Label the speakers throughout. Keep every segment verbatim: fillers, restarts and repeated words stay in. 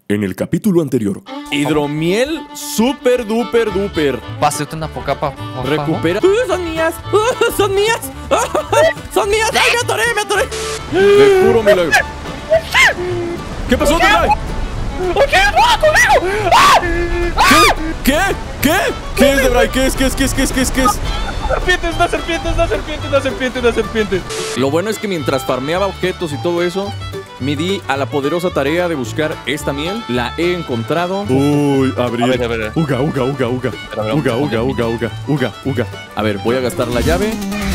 Speaker 1: En el capítulo anterior. Hidromiel super duper duper.
Speaker 2: Pásate una poca pa.
Speaker 1: Recupera. Uh, son mías. Uh, son mías. Uh, son mías. Ay, me atoré, me atoré. De puro milagro. ¿Qué pasó, Debray? ¿Qué? ¿Qué? ¿Qué? ¿Qué es, Debray? ¿Qué es? ¿Qué es? ¿Qué es? ¿Qué es? ¿Qué es? ¿Qué es?
Speaker 2: Serpiente, es una serpiente, es una serpiente, una serpiente, una serpiente.
Speaker 1: Lo bueno es que mientras farmeaba objetos y todo eso, me di a la poderosa tarea de buscar esta miel. La he encontrado. Uy, abrir.
Speaker 2: A ver, a ver.
Speaker 1: Uga, uga, uga, uga. Uga, uga, uga, uga, uga, uga. A ver, voy a gastar la llave.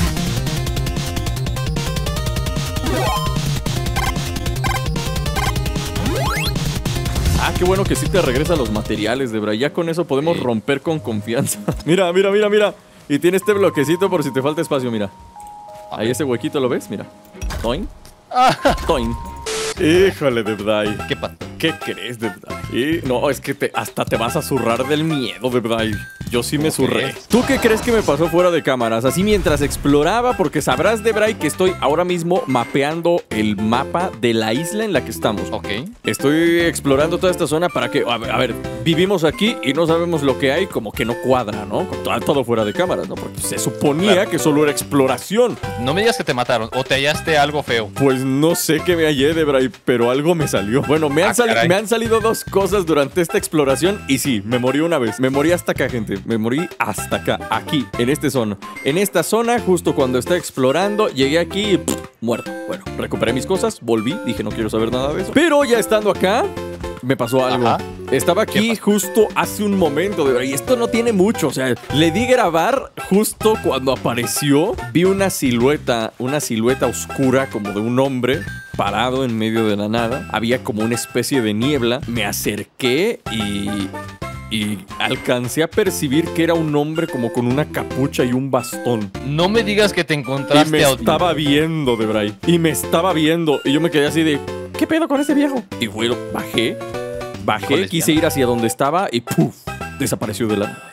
Speaker 1: Ah, qué bueno que sí te regresan los materiales, Debray. Ya con eso podemos sí. romper con confianza. Mira, mira, mira, mira. Y tiene este bloquecito por si te falta espacio, mira. Ahí ese huequito, ¿lo ves? Mira. Toin. Toin. Híjole, Debray.
Speaker 2: ¿Qué pasa?
Speaker 1: ¿Qué crees, Debray? Y no, es que te, hasta te vas a zurrar del miedo, Debray. Yo sí me okay. zurré. ¿Tú qué crees que me pasó fuera de cámaras? Así mientras exploraba, porque sabrás, Debray, que estoy ahora mismo mapeando el mapa de la isla en la que estamos.
Speaker 2: Ok.
Speaker 1: Estoy explorando toda esta zona para que, a ver, a ver vivimos aquí y no sabemos lo que hay, como que no cuadra, ¿no? Todo, todo fuera de cámaras, ¿no? Porque se suponía claro. que solo era exploración.
Speaker 2: No me digas que te mataron o te hallaste algo feo.
Speaker 1: Pues no sé qué me hallé, Debray, pero algo me salió. Bueno, me han, ah, sali me han salido dos cosas durante esta exploración y sí, me morí una vez. Me morí hasta acá, gente. Me morí hasta acá, aquí, en esta zona. En esta zona, justo cuando estaba explorando, llegué aquí y pff, muerto. Bueno, recuperé mis cosas, volví, dije no quiero saber nada de eso. Pero ya estando acá, me pasó algo. Ajá. Estaba aquí justo hace un momento, de y esto no tiene mucho, o sea, le di grabar justo cuando apareció. Vi una silueta, una silueta oscura como de un hombre parado en medio de la nada. Había como una especie de niebla. Me acerqué y... Y alcancé a percibir que era un hombre como con una capucha y un bastón.
Speaker 2: No me digas que te encontraste.
Speaker 1: Y me estaba viendo, Debray. Y me estaba viendo. Y yo me quedé así de, ¿qué pedo con ese viejo? Y bueno, bajé. Bajé, quise ir hacia donde estaba y ¡puf! Desapareció de la nada.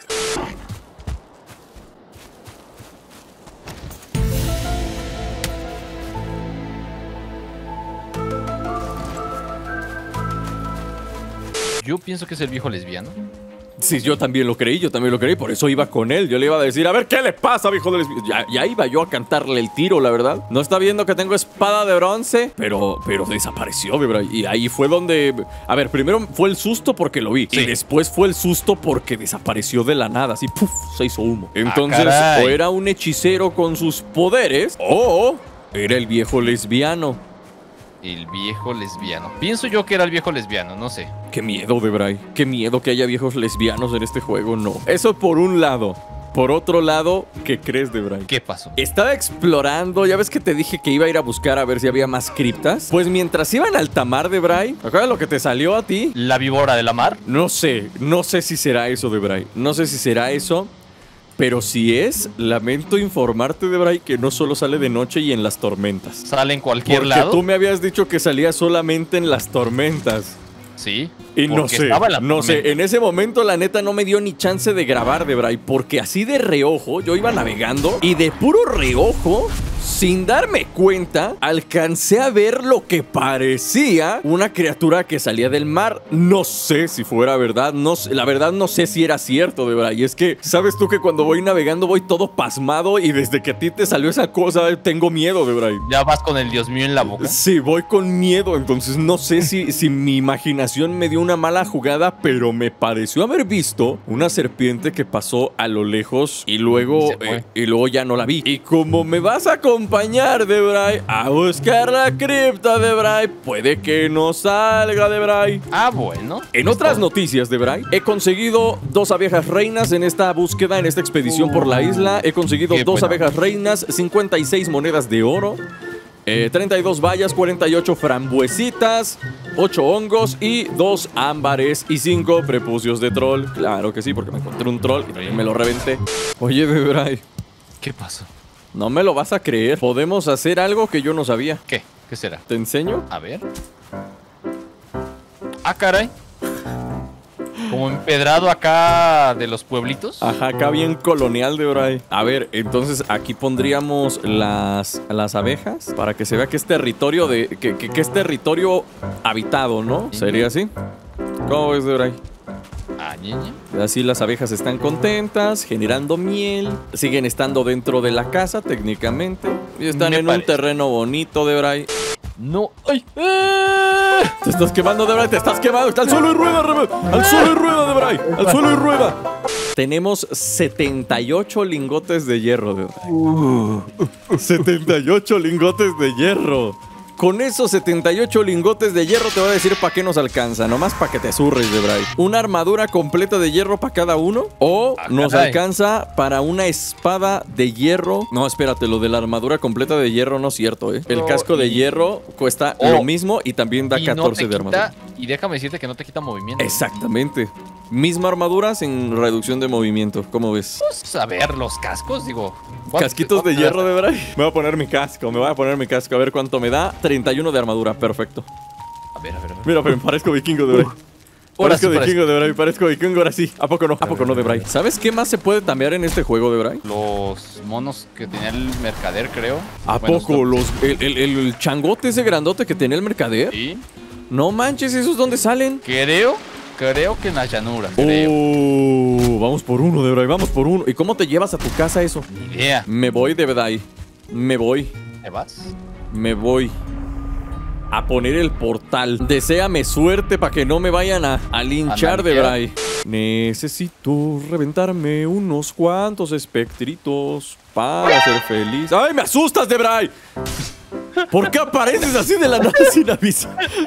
Speaker 2: Yo pienso que es el viejo lesbiano.
Speaker 1: Sí, yo también lo creí, yo también lo creí, por eso iba con él. Yo le iba a decir, a ver, ¿qué le pasa, viejo lesbiano? Ya, ya iba yo a cantarle el tiro, la verdad. No está viendo que tengo espada de bronce, pero, pero desapareció, Debray. Y ahí fue donde... A ver, primero fue el susto porque lo vi. Sí. Y después fue el susto porque desapareció de la nada. Así, puf, se hizo humo. Entonces, ah, o era un hechicero con sus poderes, o era el viejo lesbiano.
Speaker 2: El viejo lesbiano. Pienso yo que era el viejo lesbiano, no sé.
Speaker 1: Qué miedo, Debray. Qué miedo que haya viejos lesbianos en este juego, no. Eso por un lado. Por otro lado, ¿qué crees, Debray?
Speaker 2: ¿Qué pasó?
Speaker 1: Estaba explorando, ya ves que te dije que iba a ir a buscar a ver si había más criptas. Pues mientras iba en alta mar, Debray, ¿acuerdas lo que te salió a ti?
Speaker 2: ¿La víbora de la mar?
Speaker 1: No sé, no sé si será eso, Debray. No sé si será eso. Pero si es, lamento informarte, Debray, que no solo sale de noche y en las tormentas.
Speaker 2: ¿Sale en cualquier
Speaker 1: Porque
Speaker 2: lado?
Speaker 1: Porque tú me habías dicho que salía solamente en las tormentas.
Speaker 2: Sí.
Speaker 1: Y no sé, no sé, en ese momento la neta no me dio ni chance de grabar, Debray, porque así de reojo yo iba navegando y de puro reojo, sin darme cuenta, alcancé a ver lo que parecía una criatura que salía del mar. No sé si fuera verdad, no sé, la verdad no sé si era cierto, Debray. Y es que, ¿sabes tú que cuando voy navegando voy todo pasmado y desde que a ti te salió esa cosa tengo miedo, Debray?
Speaker 2: ¿Ya vas con el Dios mío en la boca?
Speaker 1: Sí, voy con miedo, entonces no sé si, si mi imaginación me dio una mala jugada, pero me pareció haber visto una serpiente que pasó a lo lejos y luego, eh, y luego ya no la vi. Y como me vas a acompañar, Debray, a buscar la cripta, Debray, puede que no salga, Debray.
Speaker 2: Ah, bueno.
Speaker 1: En otras noticias, Debray, he conseguido dos abejas reinas en esta búsqueda, en esta expedición uh, por la isla. He conseguido dos bueno. abejas reinas, cincuenta y seis monedas de oro. Eh, treinta y dos bayas, cuarenta y ocho frambuesitas, ocho hongos y dos ámbares y cinco prepucios de troll. Claro que sí, porque me encontré un troll y también me lo reventé. Oye, Debray,
Speaker 2: ¿qué pasó?
Speaker 1: No me lo vas a creer. Podemos hacer algo que yo no sabía.
Speaker 2: ¿Qué? ¿Qué será?
Speaker 1: ¿Te enseño?
Speaker 2: A ver. Ah, caray. Como empedrado acá de los pueblitos.
Speaker 1: Ajá, acá bien colonial, Debray. A ver, entonces aquí pondríamos las, las abejas para que se vea que es territorio de que, que, que es territorio habitado, ¿no? ¿Sería así? ¿Cómo ves, Debray?
Speaker 2: Ah, ñeñe.
Speaker 1: Así las abejas están contentas, generando miel. Siguen estando dentro de la casa, técnicamente. Y están Me en parece. un terreno bonito, Debray.
Speaker 2: No. ¡Ay! ¡Ah!
Speaker 1: Te estás quemando, Debray, te estás quemando. Está al suelo y rueda, Debray. Al suelo y rueda, Debray. Al suelo y rueda. Tenemos setenta y ocho lingotes de hierro, Debray. Uh. setenta y ocho lingotes de hierro. Con esos setenta y ocho lingotes de hierro te voy a decir para qué nos alcanza. Nomás para que te zurres, Debray. ¿Una armadura completa de hierro para cada uno? ¿O ah, nos caray. alcanza para una espada de hierro? No, espérate, lo de la armadura completa de hierro no es cierto, ¿eh? El no, casco y... de hierro cuesta oh. lo mismo y también da y catorce no de armadura.
Speaker 2: Quita, y déjame decirte que no te quita movimiento.
Speaker 1: Exactamente. Misma armadura sin reducción de movimiento. ¿Cómo ves?
Speaker 2: Pues a ver, los cascos, digo.
Speaker 1: Casquitos de hierro, de verdad. Me voy a poner mi casco, me voy a poner mi casco. A ver cuánto me da. treinta y uno de armadura, perfecto.
Speaker 2: A ver, a ver, a ver.
Speaker 1: Mira, pero me parezco vikingo, de verdad. Parezco sí, vikingo, de verdad. Parezco vikingo, ahora sí. ¿A poco no? ¿A poco no, de verdad? ¿Sabes qué más se puede tamear en este juego, de verdad?
Speaker 2: Los monos que tenía el mercader, creo.
Speaker 1: ¿A bueno, poco? Los, el, el, el changote ese grandote que tenía el mercader.
Speaker 2: Sí.
Speaker 1: No manches, ¿esos dónde salen?
Speaker 2: Creo. Creo que en la llanura, creo.
Speaker 1: Oh, vamos por uno, de verdad, vamos por uno. ¿Y cómo te llevas a tu casa eso?
Speaker 2: Ni idea.
Speaker 1: Me voy, de verdad. Me voy.
Speaker 2: ¿Te vas?
Speaker 1: Me voy a poner el portal. Deséame suerte para que no me vayan a, a linchar, de verdad. Necesito reventarme unos cuantos espectritos para ser feliz. ¡Ay, me asustas, de verdad! ¿Por qué apareces así de la nada sin aviso?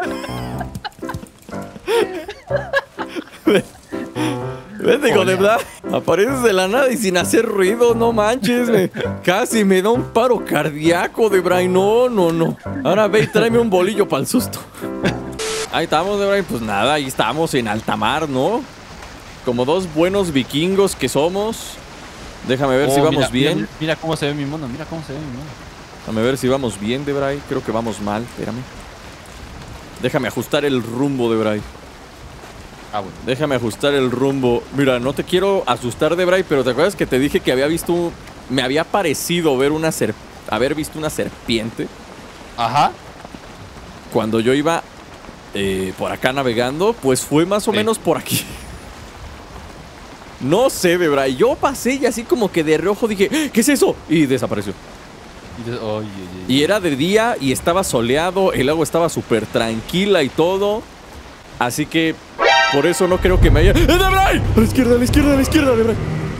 Speaker 1: ¿Ves, digo, de verdad? Apareces de la nada y sin hacer ruido, no manches. Me, casi me da un paro cardíaco, de Bray. No, no, no. Ahora ve y tráeme un bolillo para el susto. Ahí estamos, de Bray. Pues nada, ahí estamos en alta mar, ¿no? Como dos buenos vikingos que somos. Déjame ver oh, si vamos
Speaker 2: mira,
Speaker 1: bien.
Speaker 2: Mira, mira cómo se ve mi mono, mira cómo se ve mi mono.
Speaker 1: Déjame ver si vamos bien, de Bray. Creo que vamos mal, espérame. Déjame ajustar el rumbo, de Bray.
Speaker 2: Ah, bueno.
Speaker 1: Déjame ajustar el rumbo. Mira, no te quiero asustar, de Bray, pero ¿te acuerdas que te dije que había visto... Me había parecido ver una ser... haber visto una serpiente?
Speaker 2: Ajá.
Speaker 1: Cuando yo iba eh, por acá navegando, pues fue más o sí. menos por aquí. No sé, de Bray. Yo pasé y así como que de reojo dije, ¿qué es eso? Y desapareció.
Speaker 2: Y, de... oh, yeah, yeah,
Speaker 1: yeah. y era de día y estaba soleado, el agua estaba súper tranquila y todo. Así que por eso no creo que me haya... ¡Eh, Debray! A la izquierda, a la izquierda, a la izquierda, Debray.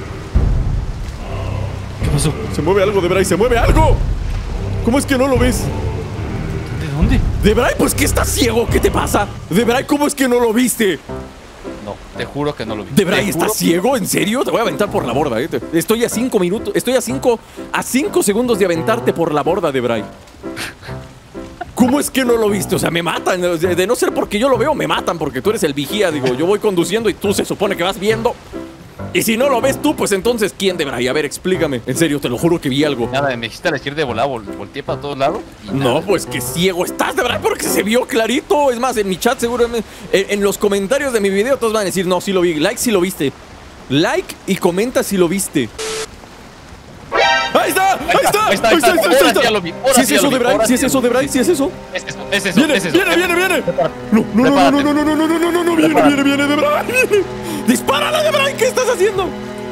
Speaker 2: ¿Qué pasó?
Speaker 1: Se mueve algo, Debray, se mueve algo. ¿Cómo es que no lo ves?
Speaker 2: ¿De dónde?
Speaker 1: Debray, pues que estás ciego, ¿qué te pasa? Debray, ¿cómo es que no lo viste?
Speaker 2: No, te juro que no lo vi.
Speaker 1: ¿Debray, estás ciego? ¿En serio? Te voy a aventar por la borda, ¿eh? Estoy a cinco minutos, estoy a cinco, a cinco segundos de aventarte por la borda, Debray. ¿Cómo es que no lo viste? O sea, me matan. De no ser porque yo lo veo, me matan porque tú eres el vigía. Digo, yo voy conduciendo y tú se supone que vas viendo. Y si no lo ves tú, pues entonces, ¿quién, Debray? A ver, explícame. En serio, te lo juro que vi algo.
Speaker 2: Nada, me dijiste a la izquierda de volar, vol volteé para todos lados.
Speaker 1: No, pues que ciego estás, Debray, porque se vio clarito. Es más, en mi chat seguramente, en, en los comentarios de mi video, todos van a decir, no, sí lo vi. Like si lo viste. Like y comenta si lo viste. ¡Ahí está! ¡Ahí está! ¡Ahí está! ¡Ahí está! ¡Ahí está! ¡Ahí está! ¿Sí es eso, Debray? ¿Sí es eso, Debray? ¿Sí es eso?
Speaker 2: Es eso, es eso.
Speaker 1: ¡Viene,
Speaker 2: es eso.
Speaker 1: viene, viene, viene! No, no, no, no, no, no, no, no, no, no, no, no, viene, viene, viene, Debray. ¡Dispárale, Debray! ¿Qué estás haciendo?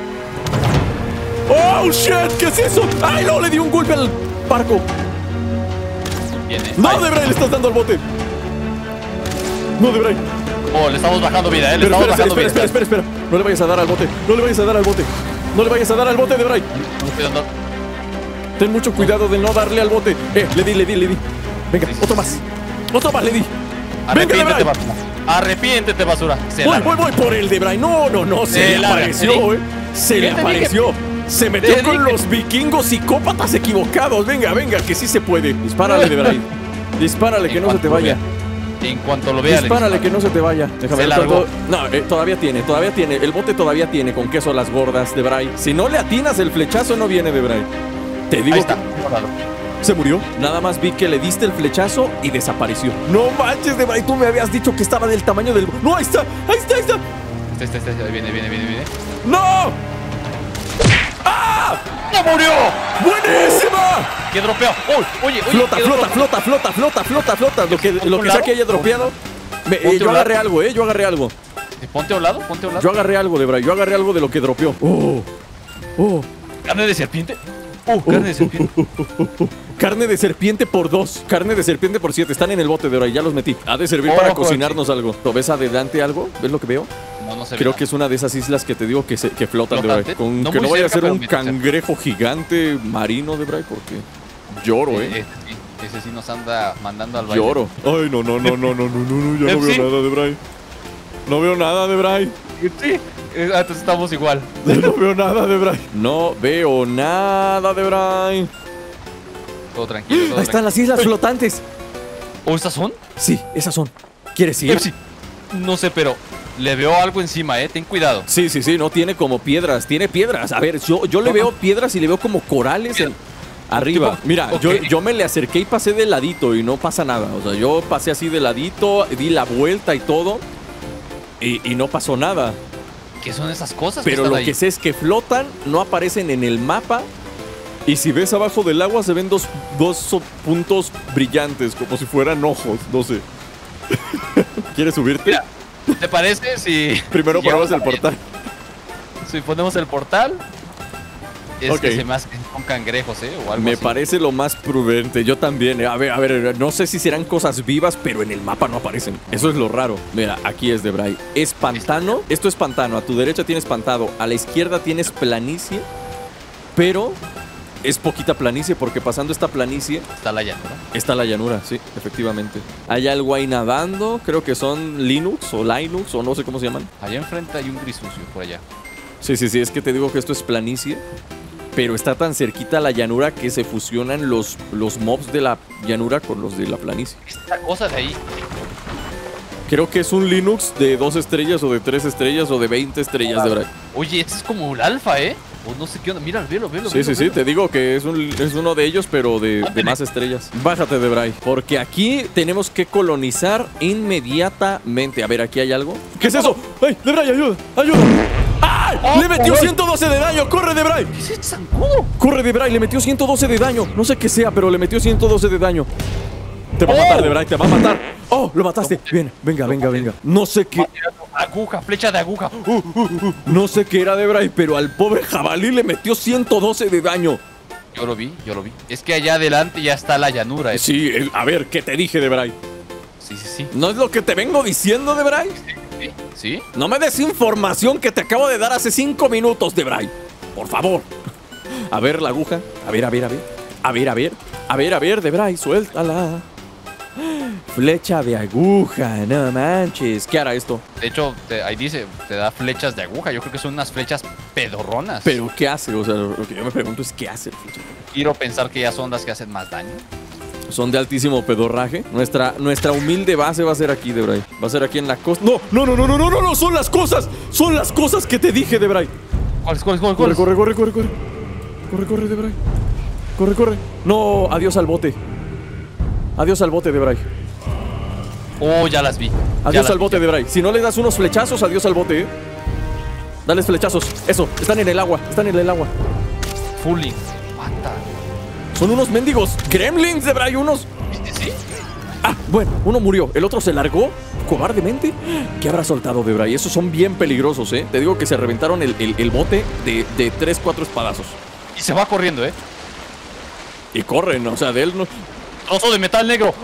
Speaker 1: ¡Oh, shit! ¿Qué es eso? ¡Ay, no! Le di un golpe al barco.
Speaker 2: Viene.
Speaker 1: ¡No, Debray! Le estás dando al bote. No, Debray.
Speaker 2: Oh, le estamos bajando vida, eh. Le
Speaker 1: Pero
Speaker 2: estamos
Speaker 1: espera,
Speaker 2: bajando
Speaker 1: espera,
Speaker 2: vida.
Speaker 1: espera, espera, espera. No le vayas a dar al bote. No le vayas a dar al bote. No le vayas a dar al bote, Debray. Ten mucho cuidado de no darle al bote. Eh, le di, le di, le di. Venga, sí, sí, otro más. Otro más, le di.
Speaker 2: Arrepiéntete, basura. Arrepiéntete, basura. Se
Speaker 1: voy, voy, voy por el Debray. No, no, no. Se, se le apareció, eh. Se le apareció. Dije? Se metió con dije? los vikingos psicópatas equivocados. Venga, venga, que sí se puede. Dispárale, Debray. Dispárale, que no se te vaya.
Speaker 2: En cuanto lo vea,
Speaker 1: dispárale, que no se te vaya. Déjame ver todo. No, eh, todavía tiene, todavía tiene. El bote todavía tiene con queso a las gordas, Debray. Si no le atinas el flechazo, no viene, Debray. Te digo.
Speaker 2: Ahí está.
Speaker 1: Que... ¿Se murió? Nada más vi que le diste el flechazo y desapareció. No manches, Debray, tú me habías dicho que estaba del tamaño del... ¡No, ahí está! ¡Ahí está, ahí está!
Speaker 2: Este, este, este, viene, viene, viene, viene.
Speaker 1: ¡No! ¡Ah!
Speaker 2: ¡No murió!
Speaker 1: ¡Buenísima!
Speaker 2: ¡Qué dropeado! ¡Oh! Oye, oye,
Speaker 1: flota, flota, flota, flota, flota, flota, flota. Lo que, lo que sea que haya dropeado. Me, eh, yo agarré algo, eh. Yo agarré algo.
Speaker 2: Ponte a un lado, ponte a un lado.
Speaker 1: Yo agarré algo, Debray. Yo agarré algo de lo que dropeó. Oh. Oh.
Speaker 2: ¿Carne de serpiente? Oh, carne de serpiente.
Speaker 1: Oh, oh, oh, oh. Carne de serpiente por dos. Carne de serpiente por siete. Están en el bote, Debray. Ya los metí. Ha de servir oh, para cocinarnos sí. algo. ¿Ves adelante algo? ¿Ves lo que veo?
Speaker 2: No, no se
Speaker 1: Creo
Speaker 2: ve
Speaker 1: que es una de esas islas que te digo que, se, que flotan, Debray. Con no que no vaya cerca, a ser un cangrejo gigante marino, Debray, porque lloro,
Speaker 2: sí,
Speaker 1: eh.
Speaker 2: Ese sí, ese sí nos anda mandando al baile.
Speaker 1: Lloro. Ay, no, no, no, no, no, no, no, no. Ya no veo nada, Debray. No veo nada, Debray.
Speaker 2: Sí, entonces estamos igual.
Speaker 1: No veo nada, Debray. No veo nada, Debray.
Speaker 2: Todo tranquilo, todo
Speaker 1: Ahí están
Speaker 2: tranquilo.
Speaker 1: las islas flotantes.
Speaker 2: ¿O estas son?
Speaker 1: Sí, esas son. ¿Quieres ir?
Speaker 2: Sí. No sé, pero le veo algo encima, eh. Ten cuidado.
Speaker 1: Sí, sí, sí. No tiene como piedras. Tiene piedras. A ver, yo, yo le veo piedras y le veo como corales en... arriba. Mira, okay. yo, yo me le acerqué y pasé de ladito y no pasa nada. O sea, yo pasé así de ladito, di la vuelta y todo. Y, y no pasó nada.
Speaker 2: ¿Qué son esas cosas?
Speaker 1: Pero
Speaker 2: que
Speaker 1: lo
Speaker 2: ahí?
Speaker 1: que sé es que flotan, no aparecen en el mapa. Y si ves abajo del agua se ven dos, dos puntos brillantes, como si fueran ojos, no sé. ¿Quieres subirte?
Speaker 2: Mira, ¿te parece si...
Speaker 1: Primero ponemos el portal.
Speaker 2: Si ponemos el portal... Es
Speaker 1: okay.
Speaker 2: que se me hace con cangrejos, ¿eh? O algo
Speaker 1: me
Speaker 2: así.
Speaker 1: parece lo más prudente. Yo también. Eh. A ver, a ver, no sé si serán cosas vivas, pero en el mapa no aparecen. Eso es lo raro. Mira, aquí es Debray. Es pantano. Esto es pantano. A tu derecha tienes pantano. A la izquierda tienes planicie. Pero es poquita planicie porque pasando esta planicie...
Speaker 2: Está la llanura.
Speaker 1: Está la llanura, sí, efectivamente. Hay algo ahí nadando. Creo que son Linux o Linux o no sé cómo se llaman.
Speaker 2: Allá enfrente hay un gris sucio por allá.
Speaker 1: Sí, sí, sí. Es que te digo que esto es planicie. Pero está tan cerquita a la llanura que se fusionan los, los mobs de la llanura con los de la planicie.
Speaker 2: Esta cosa de ahí.
Speaker 1: Creo que es un Linux de dos estrellas o de tres estrellas o de veinte estrellas, ah, de verdad.
Speaker 2: Oye, este es como el alfa, ¿eh? O no sé qué onda. Mira, velo, velo.
Speaker 1: Sí,
Speaker 2: velo,
Speaker 1: sí,
Speaker 2: velo.
Speaker 1: sí. Te digo que es, un, es uno de ellos, pero de, de más estrellas. Bájate, Debray. Porque aquí tenemos que colonizar inmediatamente. A ver, ¿aquí hay algo? ¿Qué es eso? ¡Ay, Debray, ayuda! ¡Ayuda! ¡Ay! Oh, ¡le metió ciento doce de daño! ¡Corre, Debray!
Speaker 2: ¿Qué es ese zancudo?
Speaker 1: ¡Corre, Debray! Le metió ciento doce de daño. No sé qué sea, pero le metió ciento doce de daño. Te va oh. a matar, Debray. Te va a matar. ¡Oh! Lo mataste. Bien, venga, venga, venga. No sé qué...
Speaker 2: Aguja, flecha de aguja. Uh, uh, uh.
Speaker 1: No sé qué era, Debray, pero al pobre jabalí le metió ciento doce de daño.
Speaker 2: Yo lo vi, yo lo vi. Es que allá adelante ya está la llanura.
Speaker 1: Sí, el, a ver, ¿qué te dije, Debray?
Speaker 2: Sí, sí, sí.
Speaker 1: ¿No es lo que te vengo diciendo, Debray?
Speaker 2: Sí, sí, sí.
Speaker 1: No me des información que te acabo de dar hace cinco minutos, Debray. Por favor. A ver la aguja. A ver, a ver, a ver. A ver, a ver. A ver, a ver, Debray, suéltala. Flecha de aguja, no manches. ¿Qué hará esto?
Speaker 2: De hecho, te, ahí dice, te da flechas de aguja. Yo creo que son unas flechas pedorronas.
Speaker 1: ¿Pero qué hace? O sea, lo que yo me pregunto es ¿qué hace?
Speaker 2: Quiero pensar que ya son las que hacen más daño.
Speaker 1: Son de altísimo pedorraje. Nuestra, nuestra humilde base va a ser aquí, Debray. Va a ser aquí en la costa. No, no, no, no, no, no, no, no, son las cosas. Son las cosas que te dije, Debray.
Speaker 2: ¿Cuáles, cuáles, cuáles?
Speaker 1: Corre, corre, corre, corre, corre. Corre, corre, Debray. Corre, corre. No, adiós al bote. Adiós al bote, Debray.
Speaker 2: Oh, ya las vi.
Speaker 1: Adiós
Speaker 2: las
Speaker 1: al bote, Debray. Si no le das unos flechazos, adiós al bote, ¿eh? Dales flechazos. Eso, están en el agua. Están en el agua.
Speaker 2: Fulling. Mata.
Speaker 1: Son unos mendigos gremlins, Debray, unos.
Speaker 2: ¿Sí?
Speaker 1: Ah, bueno, uno murió. El otro se largó cobardemente. ¿Qué habrá soltado, Debray? Esos son bien peligrosos, ¿eh? Te digo que se reventaron el, el, el bote de, de tres, cuatro espadazos.
Speaker 2: Y se va corriendo, ¿eh?
Speaker 1: Y corren, o sea, de él no...
Speaker 2: Trozo de metal negro.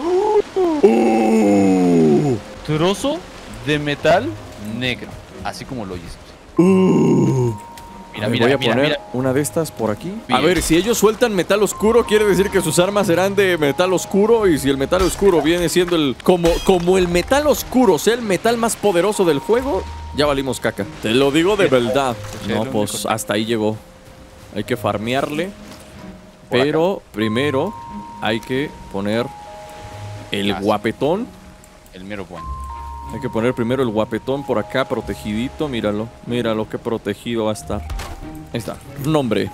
Speaker 1: Uh.
Speaker 2: Trozo de metal negro. Así como lo oyes.
Speaker 1: Uh.
Speaker 2: Mira,
Speaker 1: a ver,
Speaker 2: mira,
Speaker 1: voy a
Speaker 2: mira,
Speaker 1: poner
Speaker 2: mira.
Speaker 1: una de estas por aquí.
Speaker 2: Bien.
Speaker 1: A ver, si ellos sueltan metal oscuro, quiere decir que sus armas serán de metal oscuro. Y si el metal oscuro viene siendo el... Como, como el metal oscuro sea el metal más poderoso del juego, ya valimos caca. Te lo digo de verdad. No, pues hasta ahí llegó. Hay que farmearle. Pero primero hay que poner el guapetón.
Speaker 2: El mero bueno.
Speaker 1: Hay que poner primero el guapetón por acá, protegidito. Míralo, míralo, qué protegido va a estar. Ahí está. Nombre.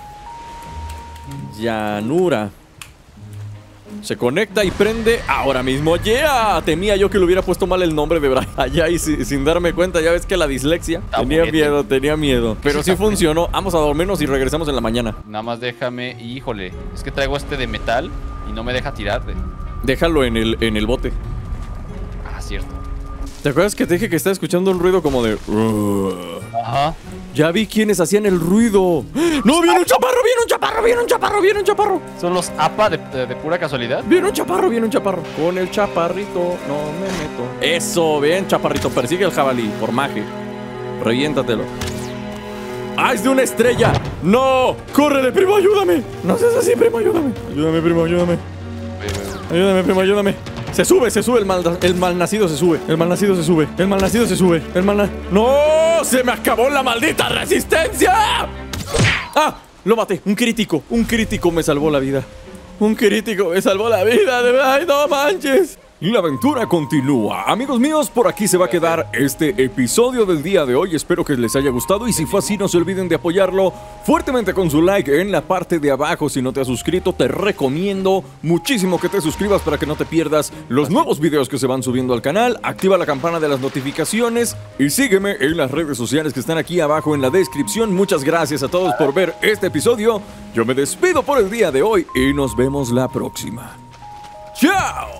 Speaker 1: Llanura. Se conecta y prende ahora mismo. ¡Yeah! Temía yo que le hubiera puesto mal el nombre de Brian. Allá y si, sin darme cuenta, ya ves que la dislexia.
Speaker 2: Está
Speaker 1: tenía
Speaker 2: bonito.
Speaker 1: miedo, tenía miedo. Pero sí funcionó. Vamos a dormirnos y regresamos en la mañana.
Speaker 2: Nada más déjame. Híjole, es que traigo este de metal y no me deja tirar. De...
Speaker 1: Déjalo en el, en el bote.
Speaker 2: Ah, cierto.
Speaker 1: ¿Te acuerdas que te dije que estaba escuchando un ruido como de...
Speaker 2: Ajá.
Speaker 1: Ya vi quiénes hacían el ruido. ¡No! ¡Viene un chaparro! ¡Viene un chaparro! ¡Viene un chaparro! ¡Viene un chaparro!
Speaker 2: ¿Son los A P A de, de, de pura casualidad?
Speaker 1: Viene un chaparro, viene un chaparro. Con el chaparrito no me meto. Eso, bien, chaparrito. Persigue el jabalí, por magia. Reviéntatelo. ¡Ah, es de una estrella! ¡No! ¡Córrele, primo, ayúdame! No seas así, primo, ayúdame. Ayúdame, primo, ayúdame. Ayúdame, primo, ayúdame. Se sube, se sube el mal, el malnacido se sube. El malnacido se sube. El malnacido se sube. El malna... ¡No! ¡Se me acabó la maldita resistencia! ¡Ah! Lo maté. Un crítico. Un crítico me salvó la vida. Un crítico me salvó la vida. De verdad, no manches. Y la aventura continúa. Amigos míos, por aquí se va a quedar este episodio del día de hoy. Espero que les haya gustado y si fue así no se olviden de apoyarlo fuertemente con su like en la parte de abajo. Si no te has suscrito, te recomiendo muchísimo que te suscribas para que no te pierdas los nuevos videos que se van subiendo al canal. Activa la campana de las notificaciones y sígueme en las redes sociales que están aquí abajo en la descripción. Muchas gracias a todos por ver este episodio. Yo me despido por el día de hoy y nos vemos la próxima. ¡Chao!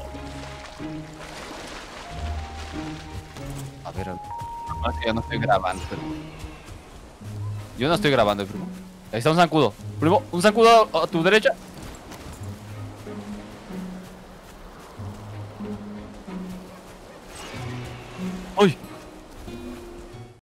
Speaker 2: A ver, no, es que yo no estoy grabando. Pero... Yo no estoy grabando, primo. Ahí está un zancudo. Primo, un zancudo a tu derecha.